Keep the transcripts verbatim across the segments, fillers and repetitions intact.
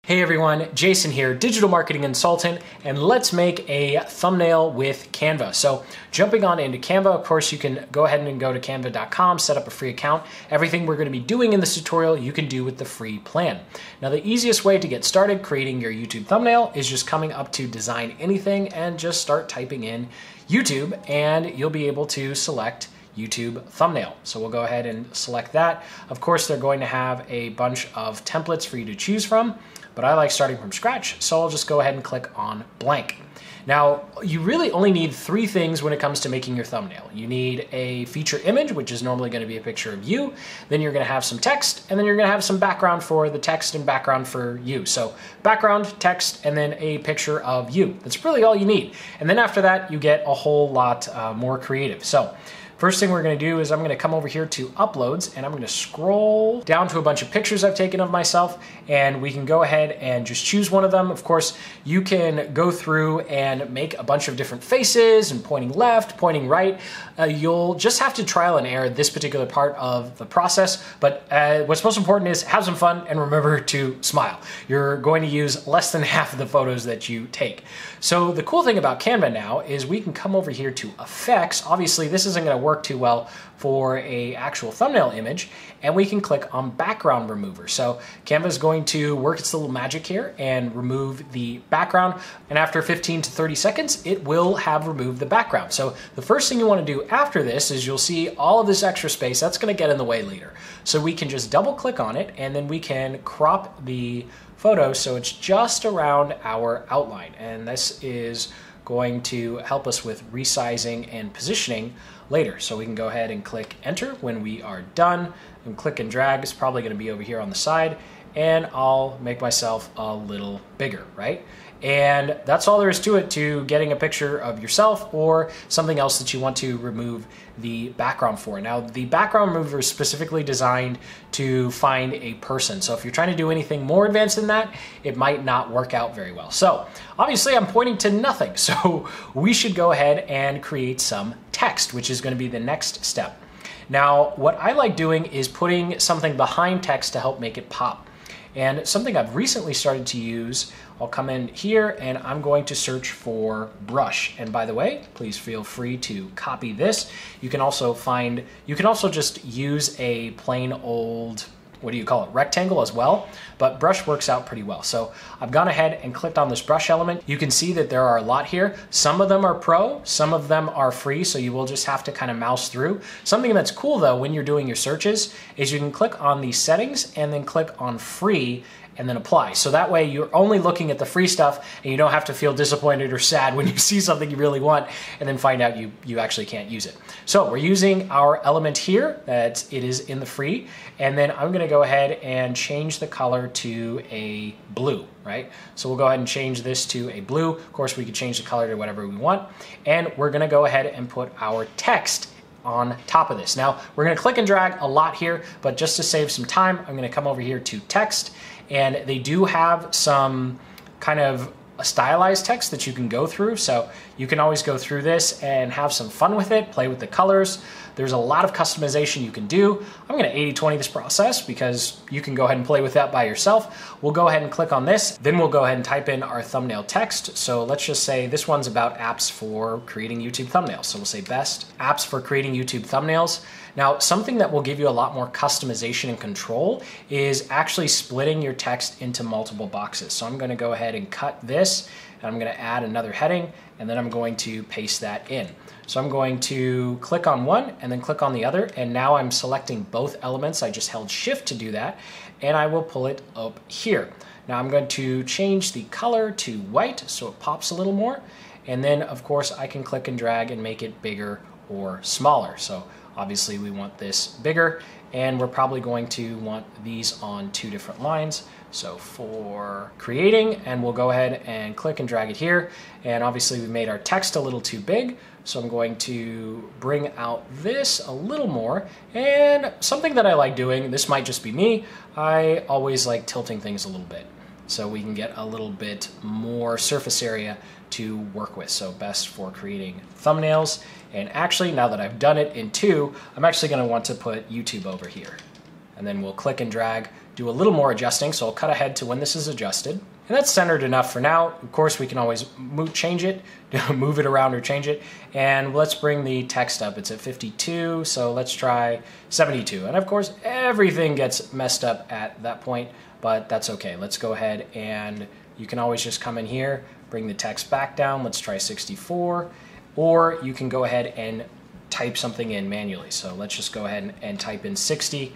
Hey everyone, Jason here, digital marketing consultant, and let's make a thumbnail with Canva. So jumping on into Canva, of course, you can go ahead and go to canva dot com, set up a free account. Everything we're going to be doing in this tutorial, you can do with the free plan. Now, the easiest way to get started creating your YouTube thumbnail is just coming up to Design Anything and just start typing in YouTube, and you'll be able to select YouTube thumbnail. So we'll go ahead and select that. Of course, they're going to have a bunch of templates for you to choose from, but I like starting from scratch, so I'll just go ahead and click on blank. Now, you really only need three things when it comes to making your thumbnail. You need a feature image, which is normally going to be a picture of you. Then you're going to have some text, and then you're going to have some background for the text and background for you. So background, text, and then a picture of you. That's really all you need. And then after that, you get a whole lot uh, more creative. So first thing we're going to do is I'm going to come over here to uploads, and I'm going to scroll down to a bunch of pictures I've taken of myself, and we can go ahead and just choose one of them. Of course, you can go through and make a bunch of different faces and pointing left, pointing right. Uh, you'll just have to trial and error this particular part of the process, but uh, what's most important is have some fun and remember to smile. You're going to use less than half of the photos that you take. So the cool thing about Canva now is we can come over here to effects. Obviously, this isn't going to work work too well for a actual thumbnail image, and we can click on background remover. So Canva is going to work its little magic here and remove the background, and after fifteen to thirty seconds it will have removed the background. So the first thing you want to do after this is you'll see all of this extra space that's going to get in the way later. So we can just double click on it, and then we can crop the photo so it's just around our outline, and this is going to help us with resizing and positioning later. So we can go ahead and click enter when we are done, and click and drag. It's probably going to be over here on the side, and I'll make myself a little bigger, right? And that's all there is to it, to getting a picture of yourself or something else that you want to remove the background for. Now, the background remover is specifically designed to find a person. So if you're trying to do anything more advanced than that, it might not work out very well. So obviously I'm pointing to nothing. So we should go ahead and create some text, which is going to be the next step. Now, what I like doing is putting something behind text to help make it pop. And something I've recently started to use, I'll come in here and I'm going to search for brush. And by the way, please feel free to copy this. You can also find, you can also just use a plain old, what do you call it, rectangle as well, but brush works out pretty well. So I've gone ahead and clicked on this brush element. You can see that there are a lot here. Some of them are pro, some of them are free, so you will just have to kind of mouse through. Something that's cool though when you're doing your searches is you can click on these settings and then click on free and then apply. So that way you're only looking at the free stuff and you don't have to feel disappointed or sad when you see something you really want and then find out you, you actually can't use it. So we're using our element here, that it is in the free, and then I'm gonna go ahead and change the color to a blue, right? So we'll go ahead and change this to a blue. Of course, we could change the color to whatever we want, and we're gonna go ahead and put our text on top of this. Now, we're gonna click and drag a lot here, but just to save some time, I'm gonna come over here to text, and they do have some kind of a stylized text that you can go through. So you can always go through this and have some fun with it, play with the colors. There's a lot of customization you can do. I'm gonna eighty twenty this process because you can go ahead and play with that by yourself. We'll go ahead and click on this. Then we'll go ahead and type in our thumbnail text. So let's just say this one's about apps for creating YouTube thumbnails. So we'll say best apps for creating YouTube thumbnails. Now, something that will give you a lot more customization and control is actually splitting your text into multiple boxes. So I'm gonna go ahead and cut this, and I'm gonna add another heading, and then I'm going to paste that in. So I'm going to click on one and then click on the other, and now I'm selecting both elements. I just held shift to do that, and I will pull it up here. Now I'm going to change the color to white so it pops a little more, and then of course I can click and drag and make it bigger or smaller. So obviously we want this bigger, and we're probably going to want these on two different lines. So for creating, and we'll go ahead and click and drag it here. And obviously we made our text a little too big. So I'm going to bring out this a little more. And something that I like doing, this might just be me, I always like tilting things a little bit, so we can get a little bit more surface area to work with. So best for creating thumbnails. And actually, now that I've done it in two, I'm actually gonna want to put YouTube over here. And then we'll click and drag do a little more adjusting. So I'll cut ahead to when this is adjusted. And that's centered enough for now. Of course, we can always move, change it, move it around or change it. And let's bring the text up. It's at fifty-two, so let's try seventy-two. And of course, everything gets messed up at that point, but that's okay. Let's go ahead and you can always just come in here, bring the text back down. Let's try sixty-four, or you can go ahead and type something in manually. So let's just go ahead and, and type in sixty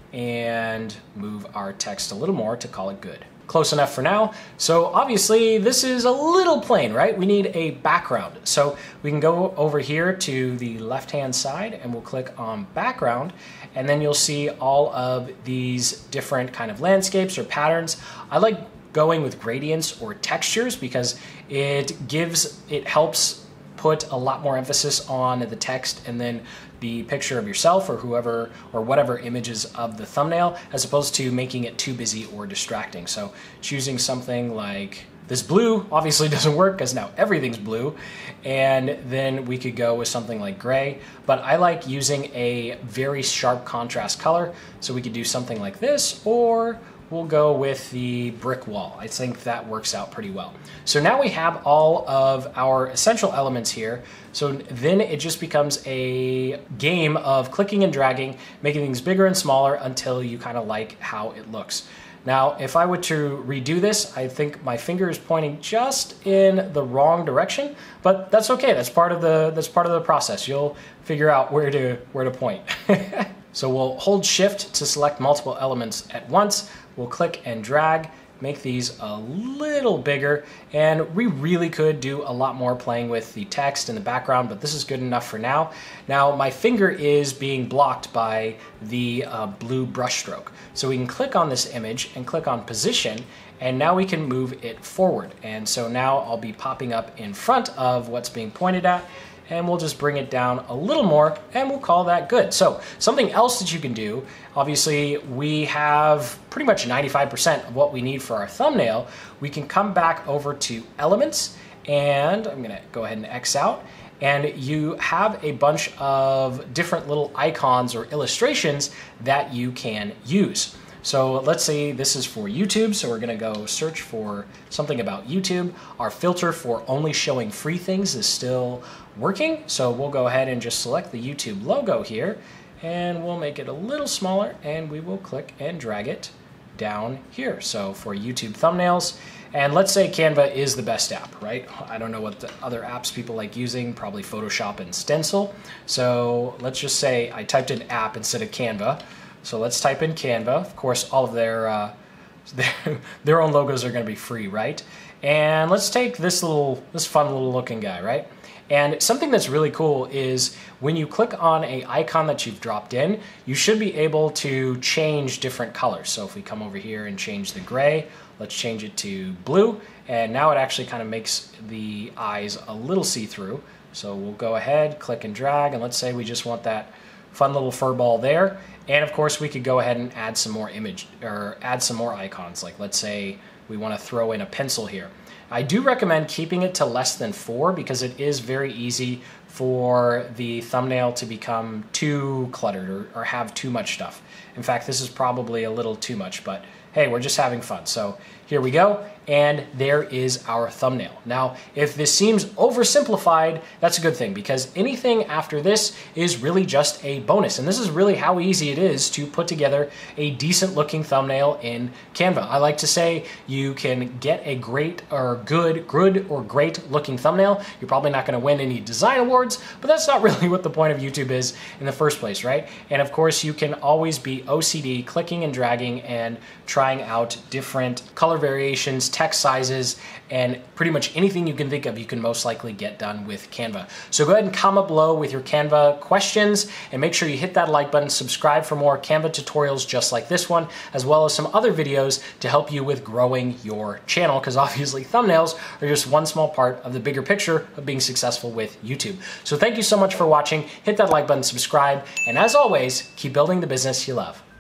and move our text a little more to call it good. Close enough for now. So obviously this is a little plain, right? We need a background. So we can go over here to the left-hand side and we'll click on background, and then you'll see all of these different kind of landscapes or patterns. I like going with gradients or textures because it gives, it helps put a lot more emphasis on the text and then the picture of yourself or whoever or whatever images of the thumbnail, as opposed to making it too busy or distracting. So choosing something like this blue obviously doesn't work because now everything's blue, and then we could go with something like gray, but I like using a very sharp contrast color, so we could do something like this, or we'll go with the brick wall. I think that works out pretty well. So now we have all of our essential elements here. So then it just becomes a game of clicking and dragging, making things bigger and smaller until you kind of like how it looks. Now, if I were to redo this, I think my finger is pointing just in the wrong direction, but that's okay. That's part of the that's part of the process. You'll figure out where to where to point. So we'll hold shift to select multiple elements at once. We'll click and drag, make these a little bigger, and we really could do a lot more playing with the text in the background, but this is good enough for now. Now my finger is being blocked by the uh, blue brush stroke. So we can click on this image and click on position, and now we can move it forward. And so now I'll be popping up in front of what's being pointed at, and we'll just bring it down a little more and we'll call that good. So something else that you can do, obviously we have pretty much ninety-five percent of what we need for our thumbnail. We can come back over to elements, and I'm gonna go ahead and X out, and you have a bunch of different little icons or illustrations that you can use. So let's say this is for YouTube, so we're gonna go search for something about YouTube. Our filter for only showing free things is still working, so we'll go ahead and just select the YouTube logo here, and we'll make it a little smaller, and we will click and drag it down here. So for YouTube thumbnails, and let's say Canva is the best app, right? I don't know what the other apps people like using, probably Photoshop and Stencil. So let's just say I typed in app instead of Canva. So let's type in Canva. Of course, all of their, uh, their, their own logos are gonna be free, right? And let's take this little, this fun little looking guy, right? And something that's really cool is when you click on a icon that you've dropped in, you should be able to change different colors. So if we come over here and change the gray, let's change it to blue, and now it actually kind of makes the eyes a little see-through. So we'll go ahead, click and drag, and let's say we just want that fun little fur ball there. And of course we could go ahead and add some more image or add some more icons. Like let's say we want to throw in a pencil here. I do recommend keeping it to less than four because it is very easy for the thumbnail to become too cluttered or, or have too much stuff. In fact, this is probably a little too much, but hey, we're just having fun. So here we go, and there is our thumbnail. Now, if this seems oversimplified, that's a good thing because anything after this is really just a bonus. And this is really how easy it is to put together a decent looking thumbnail in Canva. I like to say you can get a great or good, good or great looking thumbnail. You're probably not gonna win any design awards, but that's not really what the point of YouTube is in the first place, right? And of course, you can always be O C D, clicking and dragging and trying out different color variations, text sizes, and pretty much anything you can think of you can most likely get done with Canva. So go ahead and comment below with your Canva questions, and make sure you hit that like button, subscribe for more Canva tutorials just like this one, as well as some other videos to help you with growing your channel, because obviously thumbnails are just one small part of the bigger picture of being successful with YouTube. So thank you so much for watching. Hit that like button, subscribe, and as always, keep building the business you love.